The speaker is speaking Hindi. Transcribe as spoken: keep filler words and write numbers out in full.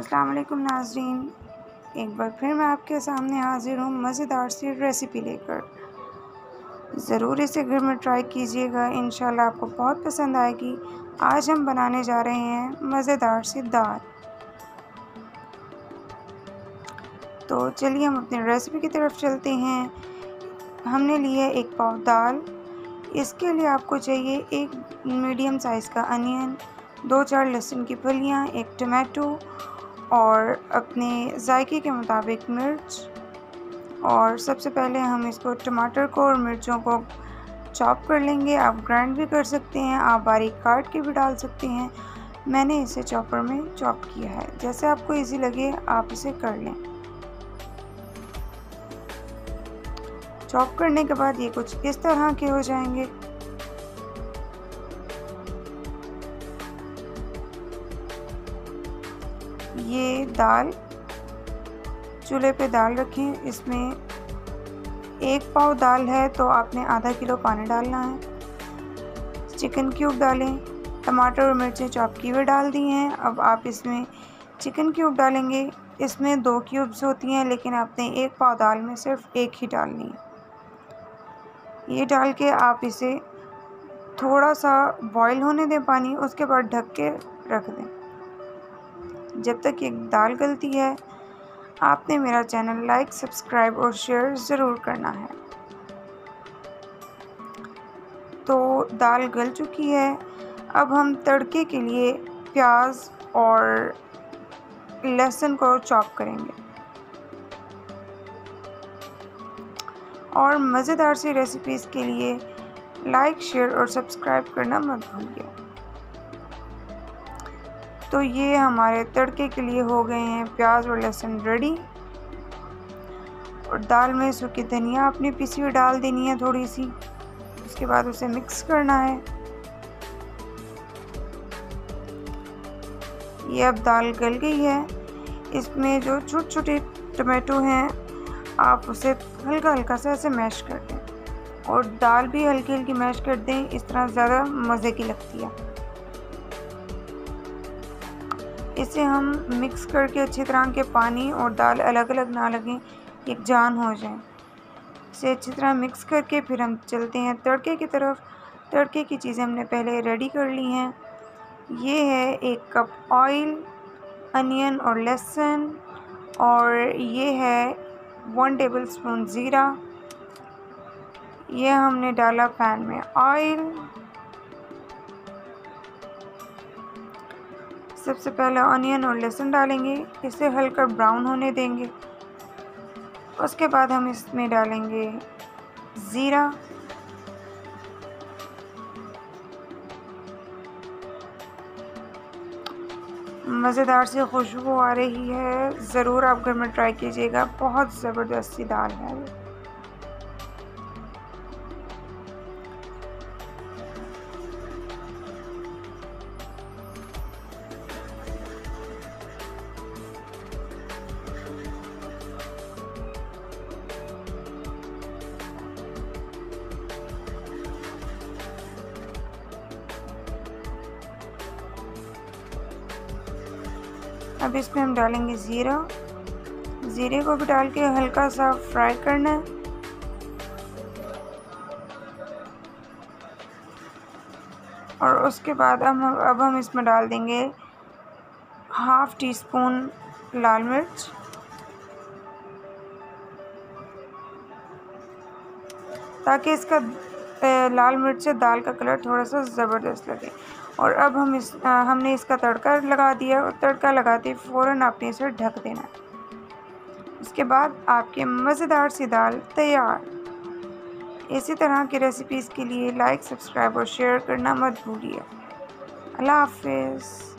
अस्सलाम वालेकुम नाज़रीन, एक बार फिर मैं आपके सामने हाज़िर हूँ मज़ेदार सी रेसिपी लेकर। ज़रूर इसे घर में ट्राई कीजिएगा, इंशाल्लाह आपको बहुत पसंद आएगी। आज हम बनाने जा रहे हैं मज़ेदार सी दाल। तो चलिए हम अपनी रेसिपी की तरफ चलते हैं। हमने लिया एक पाव दाल। इसके लिए आपको चाहिए एक मीडियम साइज़ का अनियन, दो चार लहसुन की फलियाँ, एक टमाटो और अपने जायके के मुताबिक मिर्च। और सबसे पहले हम इसको टमाटर को और मिर्चों को चॉप कर लेंगे। आप ग्राइंड भी कर सकते हैं, आप बारीक काट के भी डाल सकते हैं। मैंने इसे चॉपर में चॉप किया है, जैसे आपको इजी लगे आप इसे कर लें। चॉप करने के बाद ये कुछ इस तरह के हो जाएंगे। ये दाल चूल्हे पे दाल रखें। इसमें एक पाव दाल है तो आपने आधा किलो पानी डालना है। चिकन क्यूब डालें। टमाटर और मिर्चें चॉप की हुई डाल दी हैं। अब आप इसमें चिकन क्यूब डालेंगे। इसमें दो क्यूब्स होती हैं, लेकिन आपने एक पाव दाल में सिर्फ एक ही डालनी है। ये डाल के आप इसे थोड़ा सा बॉईल होने दें पानी, उसके बाद ढक के रख दें जब तक ये दाल गलती है। आपने मेरा चैनल लाइक, सब्सक्राइब और शेयर ज़रूर करना है। तो दाल गल चुकी है। अब हम तड़के के लिए प्याज और लहसुन को चॉप करेंगे। और मज़ेदार सी रेसिपीज़ के लिए लाइक, शेयर और सब्सक्राइब करना मत भूलिए। तो ये हमारे तड़के के लिए हो गए हैं प्याज और लहसुन रेडी। और दाल में सूखी धनिया आपने पिसी हुई डाल देनी है थोड़ी सी। उसके बाद उसे मिक्स करना है। ये अब दाल गल गई है। इसमें जो छोटे छोटे टमाटो हैं आप उसे हल्का हल्का सा ऐसे मैश कर दें और दाल भी हल्की हल्की मैश कर दें। इस तरह ज़्यादा मज़े की लगती है। इसे हम मिक्स करके अच्छी तरह के पानी और दाल अलग अलग ना लगें, एक जान हो जाए। इसे अच्छी तरह मिक्स करके फिर हम चलते हैं तड़के की तरफ। तड़के की चीज़ें हमने पहले रेडी कर ली हैं। ये है एक कप ऑयल, अनियन और लहसुन, और ये है वन टेबल स्पून ज़ीरा। ये हमने डाला पैन में ऑयल। सबसे पहले अनियन और लहसुन डालेंगे, इसे हल्का ब्राउन होने देंगे। उसके बाद हम इसमें डालेंगे ज़ीरा, मज़ेदार सी खुशबू आ रही है। ज़रूर आप घर में ट्राई कीजिएगा, बहुत ज़बरदस्त सी दाल है। अब इसमें हम डालेंगे ज़ीरा। ज़ीरे को भी डाल के हल्का सा फ्राई करना है। और उसके बाद हम अब हम इसमें डाल देंगे हाफ़ टी स्पून लाल मिर्च, ताकि इसका लाल मिर्च से दाल का कलर थोड़ा सा ज़बरदस्त लगे। और अब हम इस आ, हमने इसका तड़का लगा दिया और तड़का लगाते फ़ौरन आपने इसे ढक देना है। इसके बाद आपके मज़ेदार सी दाल तैयार। इसी तरह की रेसिपीज़ के लिए लाइक, सब्सक्राइब और शेयर करना मत भूलिए। अल्लाह हाफ़िज़।